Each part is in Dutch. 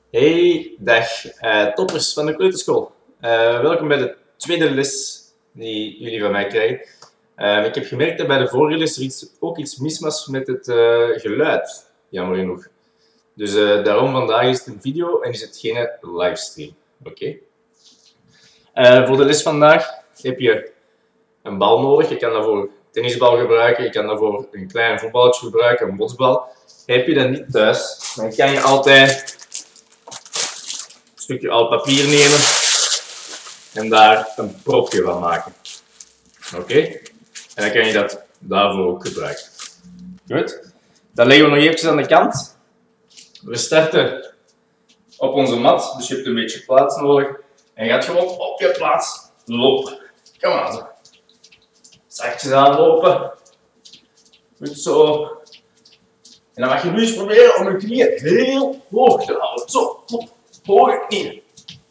Hey, dag toppers van de kleuterschool. Welkom bij de tweede les die jullie van mij krijgen. Ik heb gemerkt dat bij de vorige les er ook iets mis was met het geluid, jammer genoeg. Dus daarom vandaag is het een video en is het geen livestream. Oké? Voor de les vandaag heb je een bal nodig. Je kan daarvoor een tennisbal gebruiken, je kan daarvoor een klein voetballetje gebruiken, een botsbal. Heb je dat niet thuis, dan kan je altijd stukje oud papier nemen en daar een propje van maken. Oké? En dan kan je dat daarvoor ook gebruiken. Goed? Dan leggen we nog eventjes aan de kant. We starten op onze mat, dus je hebt een beetje plaats nodig. En je gaat gewoon op je plaats lopen. Kom aan zo. Zachtjes aanlopen. Goed zo. En dan mag je nu eens proberen om je knieën heel hoog te houden. Zo, hop. Hoge knieën.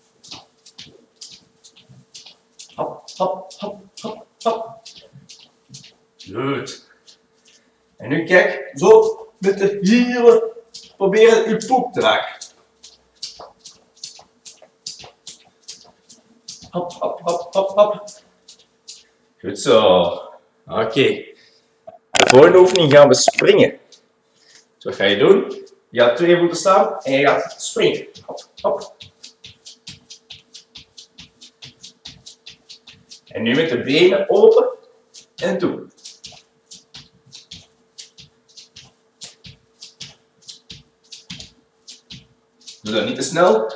Hop, hop, hop, hop, hop. Goed. En nu kijk, zo met de hielen proberen je poep te raken. Hop, hop, hop, hop, hop. Goed zo. Oké. De volgende oefening gaan we springen. Dus wat ga je doen? Je gaat 2 voeten staan en je gaat springen. Hop, hop. En nu met de benen open en toe. Doe dat niet te snel.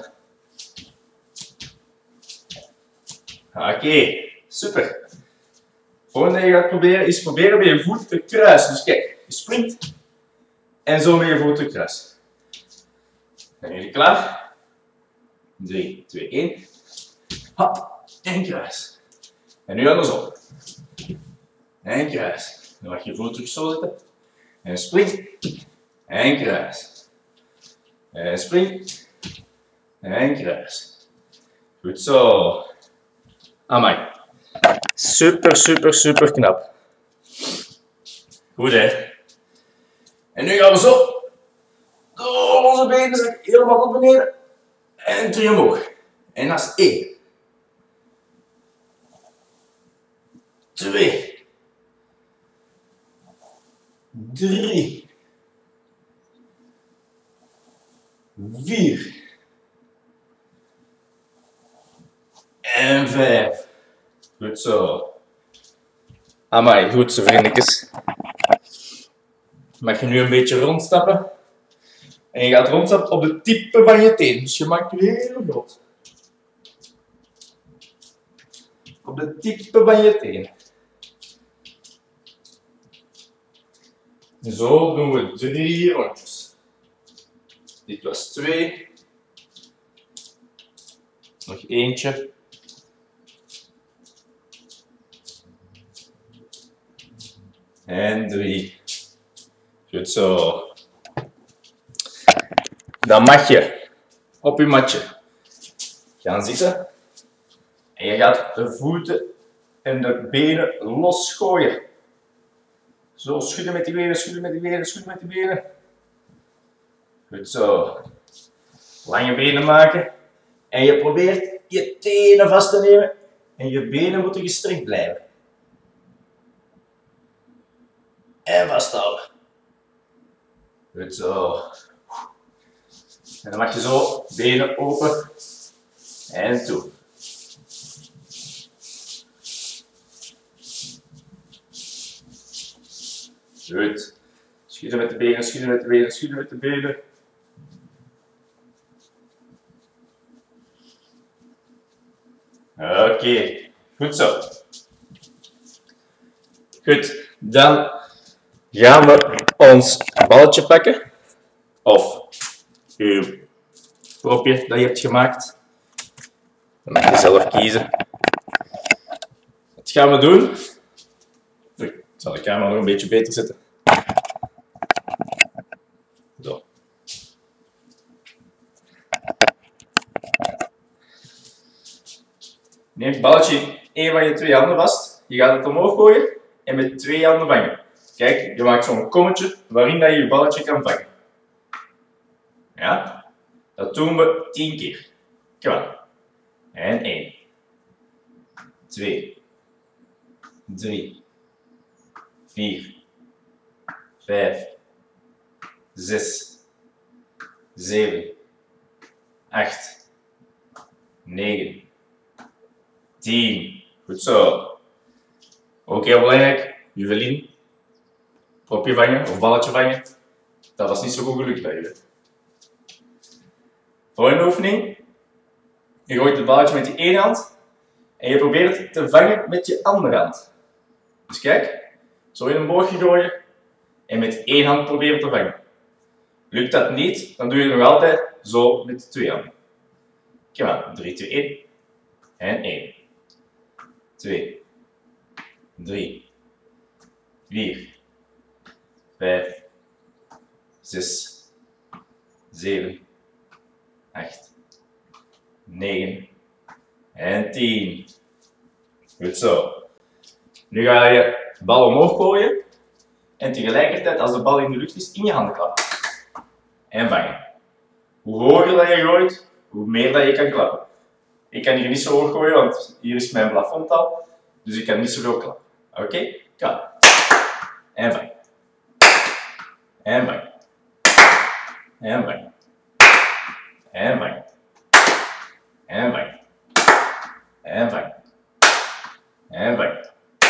Oké, super. Volgende wat je gaat proberen is proberen met je voet te kruisen. Dus kijk, je springt en zo met je voet te kruisen. Zijn jullie klaar? 3, 2, 1. Hop, en kruis. En nu andersom. En kruis. Dan mag je voet terug zo zetten. En spring. En kruis. En spring. En kruis. Goed zo. Amai. Super, super, super knap. Goed hè. En nu gaan we zo. Door onze benen zakken helemaal naar beneden. En terug omhoog. En dat is 1. 2. 3. 4. En 5. Goed zo. Amai, goed zo vriendjes. Mag je nu een beetje rondstappen. En je gaat rondstappen op de tippen van je teen. Dus je maakt je heel groot. Op de tippen van je teen. Zo doen we 3 rondjes. Dit was 2. Nog eentje. En 3. Goed zo. Dan mag je op je matje gaan zitten. En je gaat de voeten en de benen losgooien. Zo, schudden met die benen, schudden met die benen, schudden met die benen. Goed zo. Lange benen maken. En je probeert je tenen vast te nemen. En je benen moeten gestrekt blijven. En vasthouden. Goed zo. En dan mag je zo benen open. En toe. Goed. Schudden met de benen, schudden met de benen, schudden met de benen. Oké, goed zo. Goed, dan gaan we ons balletje pakken. Of uw propje dat je hebt gemaakt. Dan mag je zelf kiezen. Wat gaan we doen? Ik zal de camera nog een beetje beter zetten. Zo. Neem het balletje in één van je 2 handen vast. Je gaat het omhoog gooien en met 2 handen vangen. Kijk, je maakt zo'n kommetje waarin dat je je balletje kan vangen. Ja? Dat doen we 10 keer. Kom aan. En 1, 2, 3, 4, 5, 6, 7, 8, 9, 10. Goed zo. Ook heel belangrijk, juvelien. Propje vangen of balletje vangen. Dat was niet zo goed gelukt bij jullie. Volgende oefening. Je gooit het balletje met je ene hand en je probeert het te vangen met je andere hand. Dus kijk, zo in een boogje gooien en met één hand proberen te vangen. Lukt dat niet, dan doe je het nog altijd zo met de twee handen. Kom aan, 3, 2, 1 en 1, 2, 3, 4, 5, 6, 7, 8, 9 en 10. Goed zo. Nu ga je de bal omhoog gooien en tegelijkertijd als de bal in de lucht is in je handen klappen. En vangen. Hoe hoger dat je gooit, hoe meer dat je kan klappen. Ik kan hier niet zo hoog gooien, want hier is mijn plafond al. Dus ik kan niet zoveel klappen. Oké? Klap. En vangen. En vangen. En vangen. En vangen. En vangen. En vangen. En vangen.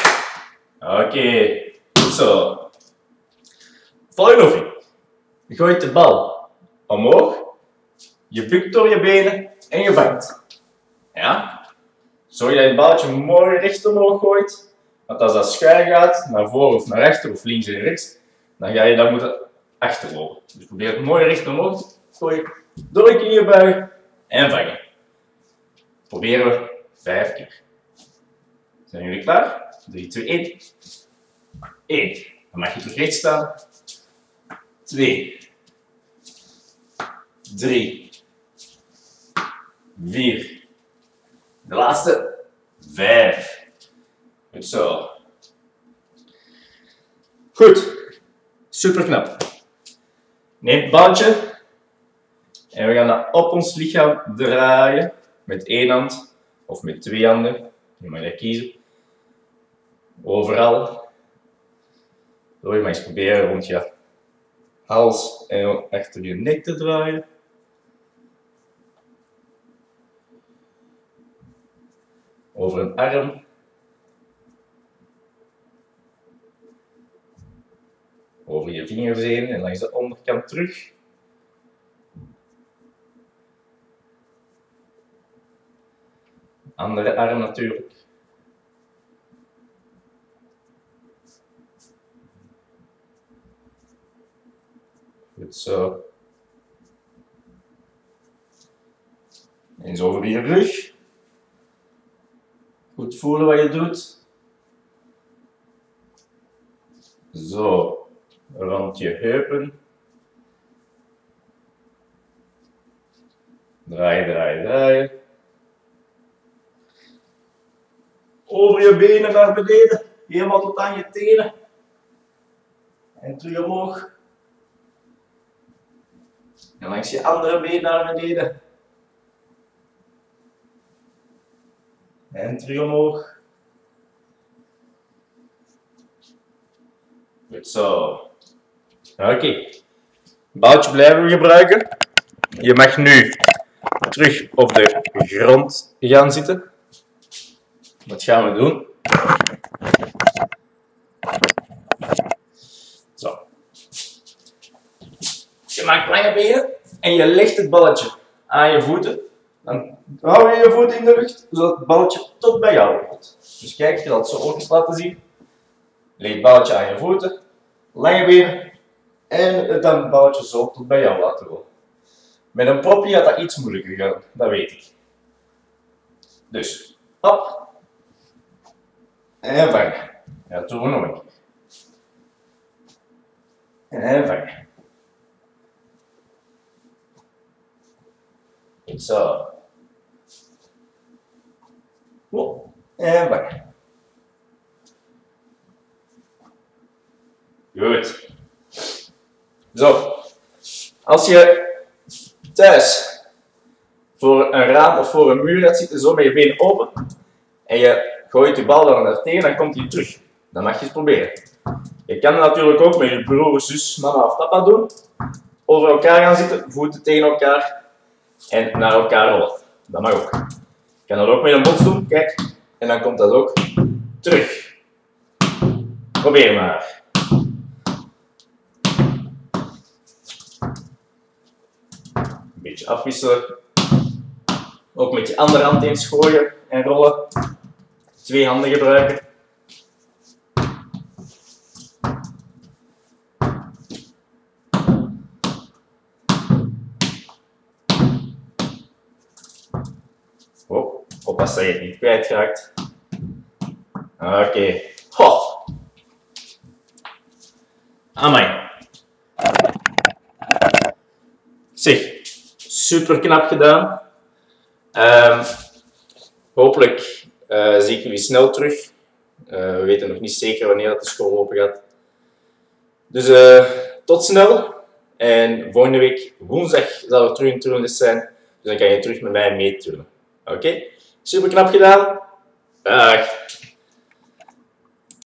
Oké. Goed zo. Volgende oefening. Je gooit de bal omhoog. Je bukt door je benen en je vangt. Ja? Zorg dat je het balletje mooi recht omhoog gooit. Want als dat schuin gaat, naar voren of naar achter of links en rechts, dan ga je dat moeten achterlopen. Dus probeer het mooi recht omhoog te gooien. Door je knieën buigen en vangen. Proberen we 5 keer. Zijn jullie klaar? 3, 2, 1. 1. Dan mag je terug recht staan. 2. 3. 4. De laatste. 5. Goed zo. Goed. Super knap. Neem het balletje. En we gaan dat op ons lichaam draaien. Met één hand of met twee handen. Je mag dat kiezen. Overal. Door je maar eens proberen rond je hals en achter je nek te draaien. Over een arm. Over je vingers heen en langs de onderkant terug. Andere arm natuurlijk. Goed zo. Eens over je rug. Goed voelen wat je doet. Zo. Rond je heupen. Draai, draai, draai. Over je benen naar beneden. Helemaal tot aan je tenen. En terug omhoog. En langs je andere been naar beneden. En terug omhoog. Goed zo. Oké. Balletje blijven we gebruiken. Je mag nu terug op de grond gaan zitten. Wat gaan we doen? Zo. Je maakt lange benen en je legt het balletje aan je voeten. Dan hou je je voet in de lucht, zodat het balletje tot bij jou komt. Dus kijk, je zal het zo ook eens laten zien. Leg het balletje aan je voeten, lange benen en het dan balletje zo tot bij jou laten rollen. Met een propje gaat dat iets moeilijker gaan, dat weet ik. Dus, hop. En vangen. Ja, dat doen we nog een keer. En vangen. Goed zo. En vangen. Goed. Zo. Als je thuis voor een raam of voor een muur gaat zitten, zo met je benen open. En je gooit je bal dan naar tegen, dan komt hij terug. Dat mag je eens proberen. Je kan het natuurlijk ook met je broer, zus, mama of papa doen. Over elkaar gaan zitten, voeten tegen elkaar en naar elkaar rollen. Dat mag ook. Je kan dat ook met een bots doen, kijk. En dan komt dat ook terug. Probeer maar. Een beetje afwisselen. Ook met je andere hand eens gooien en rollen. 2 handen gebruiken. Oh, oppassen dat je het niet kwijtraakt. Oké. Ho. Amai. Zeg, super knap gedaan. Hopelijk zie ik jullie snel terug. We weten nog niet zeker wanneer dat de school open gaat. Dus tot snel. En volgende week woensdag zal er terug een turnles zijn. Dus dan kan je terug met mij meeturnen. Oké? Super knap gedaan. Dag.